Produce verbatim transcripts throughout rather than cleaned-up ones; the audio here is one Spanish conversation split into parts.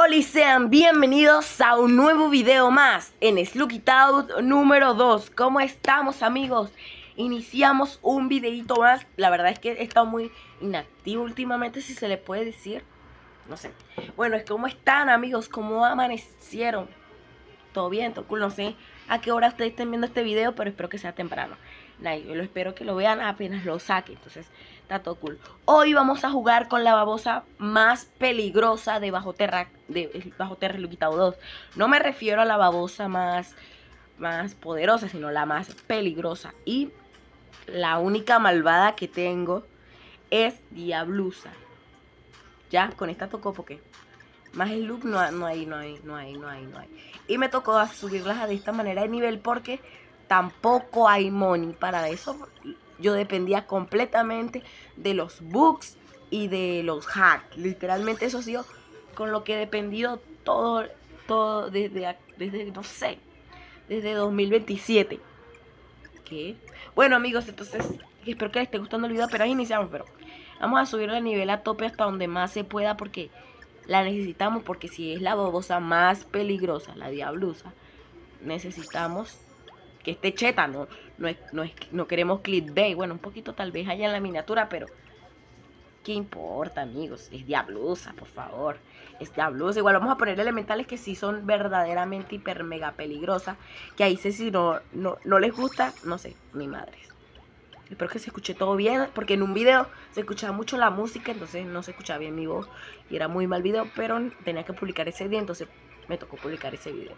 Hola y sean bienvenidos a un nuevo video más en Slugitown número dos. ¿Cómo estamos, amigos? Iniciamos un videito más. La verdad es que he estado muy inactivo últimamente, si se le puede decir. No sé. Bueno, ¿cómo están, amigos? ¿Cómo amanecieron? ¿Todo bien? ¿Todo cool? No sé a qué hora ustedes estén viendo este video, pero espero que sea temprano. Nah, yo lo espero que lo vean apenas lo saque. Entonces, está todo cool. Hoy vamos a jugar con la babosa más peligrosa de Bajo Terra, de Bajo Terra Slugitown dos. No me refiero a la babosa más, más poderosa, sino la más peligrosa. Y la única malvada que tengo es Diablusa. Ya, con esta tocó porque más el look no, no hay, no hay, no hay, no hay, no hay. Y me tocó subirlas de esta manera de nivel porque tampoco hay money para eso. Yo dependía completamente de los bugs y de los hacks. Literalmente eso ha sido con lo que he dependido todo, todo desde, desde, no sé, desde dos mil veintisiete. ¿Qué? Bueno, amigos, entonces espero que les esté gustando el video, pero ahí iniciamos. Pero vamos a subir el nivel a tope hasta donde más se pueda porque la necesitamos, porque si es la babosa más peligrosa, la Diablusa, necesitamos que esté cheta, no, no, es, no, es, no queremos clickbait. Bueno, un poquito tal vez haya en la miniatura, pero ¿qué importa, amigos? Es Diablusa, por favor. Es Diablusa. Igual vamos a poner elementales que sí son verdaderamente hiper mega peligrosas, que ahí sé si no, no, no les gusta, no sé, mi madre. Espero que se escuche todo bien, porque en un video se escuchaba mucho la música, entonces no se escuchaba bien mi voz y era muy mal video, pero tenía que publicar ese día, entonces me tocó publicar ese video.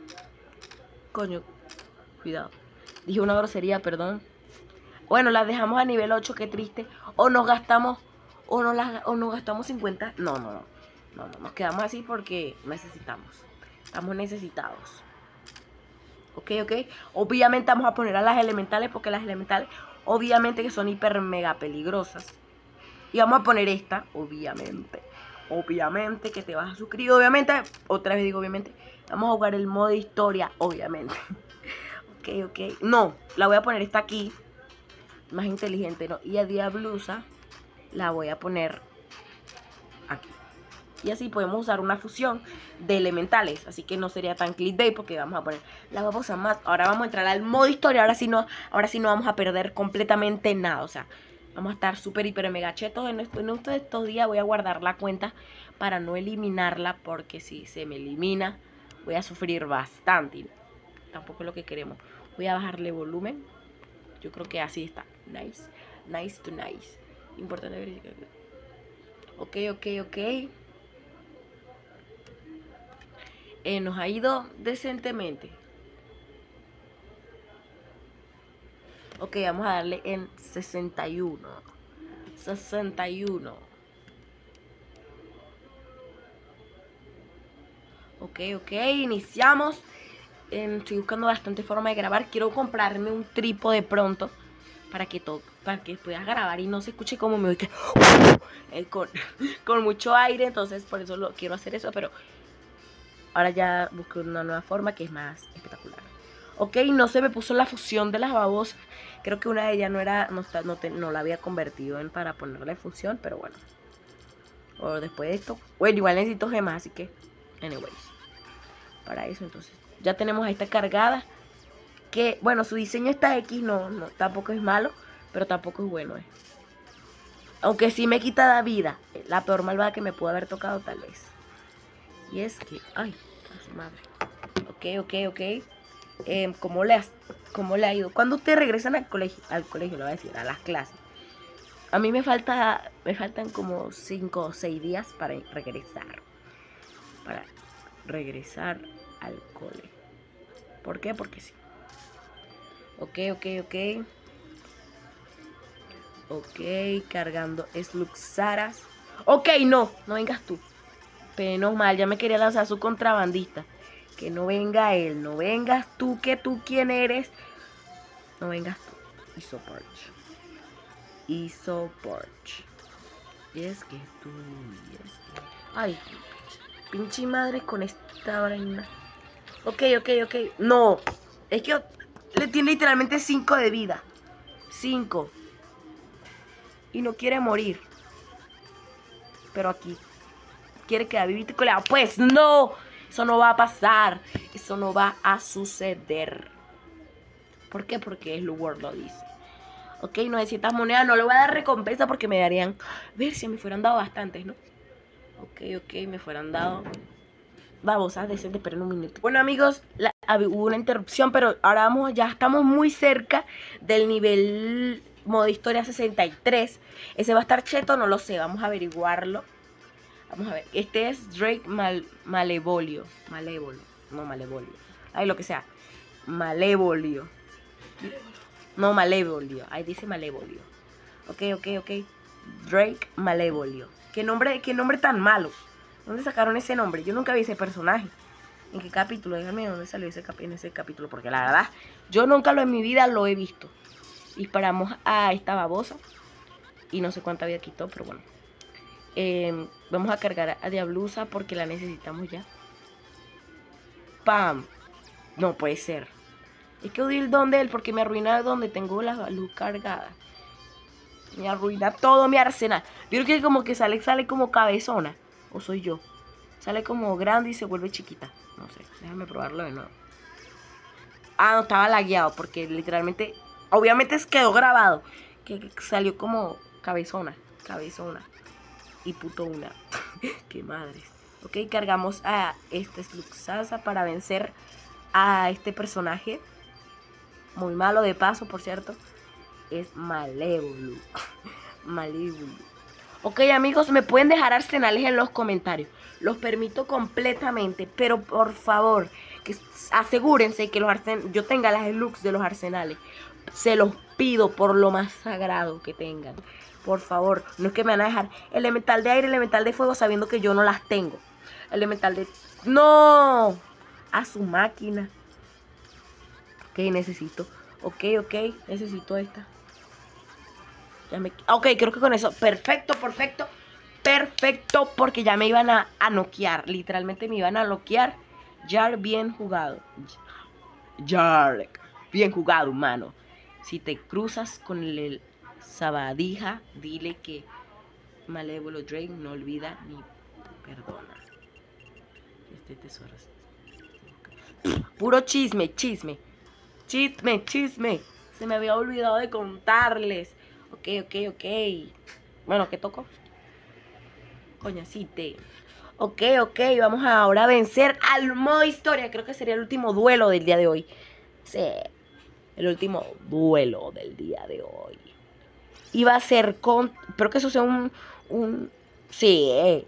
Coño, cuidado. Dije una grosería, perdón. Bueno, las dejamos a nivel ocho, qué triste. O nos gastamos, o, no las, o nos gastamos cincuenta. No, no, no, no, no, nos quedamos así porque necesitamos. Estamos necesitados. Ok, ok. Obviamente vamos a poner a las elementales porque las elementales obviamente que son hiper mega peligrosas. Y vamos a poner esta, obviamente. Obviamente que te vas a suscribir, obviamente. Otra vez digo obviamente. Vamos a jugar el modo historia, obviamente. Ok, ok. No, la voy a poner esta aquí. Más inteligente, ¿no? Y a Diablusa la voy a poner aquí. Y así podemos usar una fusión de elementales. Así que no sería tan clickbait porque vamos a poner la babosa más. Ahora vamos a entrar al modo historia. Ahora sí no, ahora sí no vamos a perder completamente nada. O sea, vamos a estar súper, hiper, mega chetos. En, esto, en estos, estos días voy a guardar la cuenta para no eliminarla. Porque si se me elimina voy a sufrir bastante. Y tampoco es lo que queremos. Voy a bajarle volumen. Yo creo que así está. Nice. Nice to nice. Importante verificar. Ok, ok, ok. Eh, nos ha ido decentemente. Ok, vamos a darle en sesenta y uno. sesenta y uno. Ok, ok, iniciamos. Eh, estoy buscando bastante forma de grabar. Quiero comprarme un trípode pronto para que todo, para que puedas grabar y no se escuche como me oí que eh, con, con mucho aire. Entonces por eso lo quiero hacer eso, pero ahora ya busqué una nueva forma que es más espectacular. Ok, no se me puso la fusión de las babosas. Creo que una de ellas no era, no, no, te, no la había convertido en para ponerle fusión, pero bueno. O después de esto, bueno, igual necesito gemas, así que, anyways. Para eso entonces, ya tenemos a esta cargada. Que, bueno, su diseño está X, no, no, tampoco es malo, pero tampoco es bueno, eh. Aunque sí me quita la vida. La peor malvada que me pudo haber tocado tal vez. Y es que, ay, a su madre. Ok, ok, ok. Eh, ¿cómo, le has, ¿Cómo le ha ido? ¿Cuándo ustedes regresan al colegio? Al colegio, lo voy a decir, a las clases. A mí me falta, me faltan como cinco o seis días para regresar. Para regresar al cole. ¿Por qué? Porque sí. Ok, ok, ok. Ok, cargando Slugsaras. Ok, no, no vengas tú. Menos mal, ya me quería lanzar su contrabandista. Que no venga él, no vengas tú, que tú quién eres. No vengas tú. Isoporch. Isoporch. Y es que tú, y es que... Ay, pinche madre con esta vaina. Ok, ok, ok. No, es que le tiene literalmente cinco de vida. cinco. Y no quiere morir. Pero aquí. quiere quedar vivito y coleado. Pues no, eso no va a pasar. Eso no va a suceder. ¿Por qué? Porque Slug World lo dice. Ok, novecientas monedas. No le voy a dar recompensa porque me darían... A ver si me fueran dado bastantes, ¿no? Ok, ok, me fueran dado... Babosas decentes, pero en un minuto. Bueno, amigos, la, hubo una interrupción, pero ahora vamos, ya estamos muy cerca del nivel modo historia sesenta y tres. Ese va a estar cheto, no lo sé, vamos a averiguarlo. Vamos a ver, este es Drake Mal, Malevolio. Malévolo, no Malevolio. Ay, lo que sea. Malevolio. No, Malevolio. Ahí dice Malevolio. Ok, ok, ok. Drake Malevolio. ¿Qué nombre, qué nombre tan malo? ¿Dónde sacaron ese nombre? Yo nunca vi ese personaje. ¿En qué capítulo? Díganme dónde salió ese cap en ese capítulo. Porque la verdad, yo nunca lo en mi vida lo he visto. Disparamos a esta babosa. Y no sé cuánta vida quitó, pero bueno. Eh, vamos a cargar a Diablusa porque la necesitamos ya. ¡Pam! No puede ser. Es que odio el don de él porque me arruina donde tengo la luz cargada. Me arruina todo mi arsenal. Pero que como que sale, sale como cabezona. ¿O soy yo? Sale como grande y se vuelve chiquita. No sé, déjame probarlo de nuevo. Ah, no, estaba lagueado porque literalmente... Obviamente quedó grabado. Que salió como cabezona. Cabezona. Y puto una. Qué madre. Ok, cargamos a este Sluxasa para vencer a este personaje. Muy malo de paso, por cierto. Es Malévolo. Malévolo. Ok, amigos, me pueden dejar arsenales en los comentarios. Los permito completamente, pero por favor, que asegúrense que los arsen yo tenga las Slugs de los arsenales. Se los pido por lo más sagrado que tengan. Por favor, no es que me van a dejar elemental de aire, elemental de fuego, sabiendo que yo no las tengo. Elemental de... ¡No! A su máquina. Ok, necesito. Ok, ok, necesito esta. Ya me... Ok, creo que con eso. Perfecto, perfecto. Perfecto, porque ya me iban a, a noquear. Literalmente me iban a noquear. Jar, bien jugado. Jar, bien jugado, humano. Si te cruzas con el sabadija, dile que Malévolo Drake no olvida ni perdona. Este tesoro es... Puro chisme, chisme. Chisme, chisme. Se me había olvidado de contarles. Ok, ok, ok. Bueno, ¿qué tocó? Coñacite. Ok, ok. Vamos ahora a vencer al modo historia. Creo que sería el último duelo del día de hoy. Sí. El último duelo del día de hoy. Iba a ser con... Espero que eso sea un... un sí. Eh.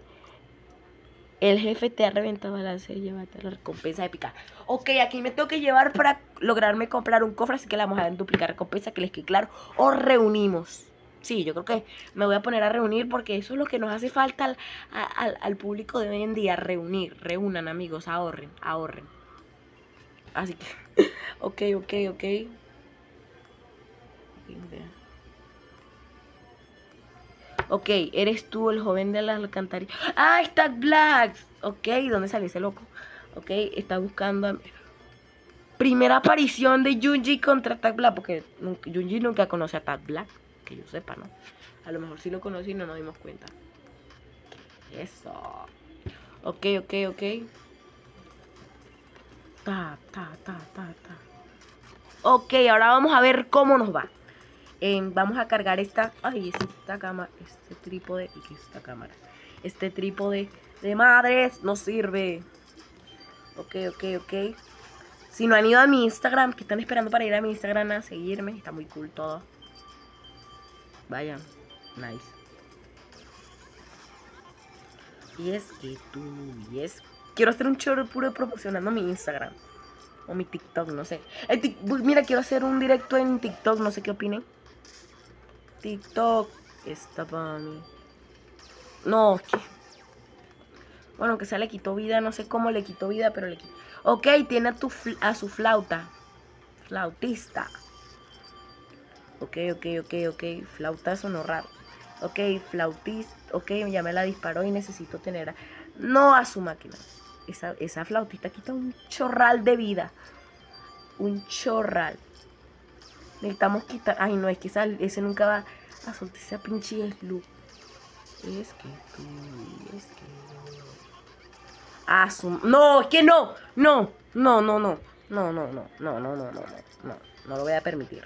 El jefe te ha reventado la serie. Llévate la recompensa épica. Ok, aquí me tengo que llevar para lograrme comprar un cofre. Así que le vamos a dar en duplicar recompensa. Que les quede claro. O reunimos. Sí, yo creo que me voy a poner a reunir. Porque eso es lo que nos hace falta al, al, al público de hoy en día. Reunir. Reúnan, amigos. Ahorren. Ahorren. Así que... ok, ok, ok. Ok, eres tú el joven de las alcantarillas. ¡Ah, está Black! Ok, ¿dónde salió ese loco? Ok, está buscando a... Primera aparición de Junji contra Tag Black. Porque nunca, Junji nunca conoce a Tag Black. Que yo sepa, ¿no? A lo mejor sí lo conocí y no nos dimos cuenta. Eso. Ok, ok, ok. Ta, ta, ta, ta, ta. Ok, ahora vamos a ver cómo nos va. Eh, vamos a cargar esta... Ay, esta cámara... Este trípode... ¿Y qué es esta cámara? Este trípode de madres no sirve. Ok, ok, ok. Si no han ido a mi Instagram, que están esperando para ir a mi Instagram a seguirme, está muy cool todo. Vayan. Nice. Y es que tú... Y es... Quiero hacer un chorro puro proporcionando mi Instagram. O mi TikTok, no sé. El Mira, quiero hacer un directo en TikTok, no sé qué opinen. TikTok está para mí. No, ¿qué? Bueno, que se le quitó vida, no sé cómo le quitó vida, pero le quitó. Ok, tiene a, tu a su flauta. Flautista. Ok, ok, ok, ok. Flauta sonó raro. Ok, flautista. Ok, ya me la disparó y necesito tener a... No a su máquina. Esa, esa flautista quita un chorral de vida. Un chorral. Necesitamos quitar... Ay, no, es que esa, ese nunca va a soltar esa pinche Slug. Es que tú... Es que... A su... No, es que no. No, no, no, no. No, no, no, no, no, no, no, no, no. No lo voy a permitir.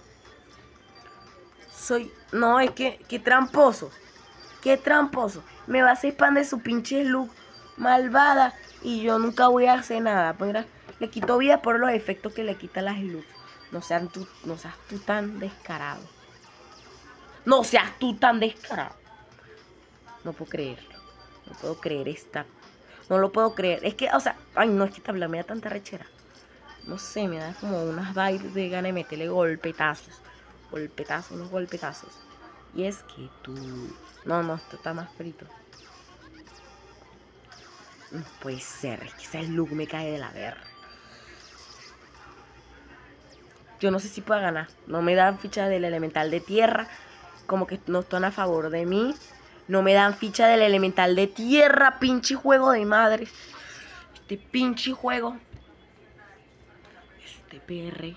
Soy... No, es que... Qué tramposo. Qué tramposo. Me va a hacer spam de su pinche look malvada. Y yo nunca voy a hacer nada. Pues mira, le quito vida por los efectos que le quita las luz. No seas tú, no seas tú tan descarado. No seas tú tan descarado. No puedo creerlo. No puedo creer esta. No lo puedo creer. Es que, o sea, ay no, es que esta me da tanta rechera. No sé, me da como unas vibes de ganas de meterle golpetazos. Golpetazos, unos golpetazos. Y es que tú... No, no, esto está más frito. No puede ser, es que ese look me cae de la verga. Yo no sé si puedo ganar. No me dan ficha del elemental de tierra. Como que no están a favor de mí. No me dan ficha del elemental de tierra. Pinche juego de madre. Este pinche juego. Este P R.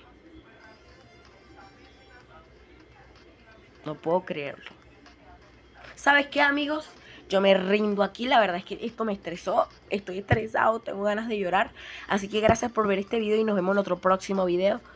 No puedo creerlo. ¿Sabes qué, amigos? Yo me rindo aquí. La verdad es que esto me estresó. Estoy estresado. Tengo ganas de llorar. Así que gracias por ver este video y nos vemos en otro próximo video.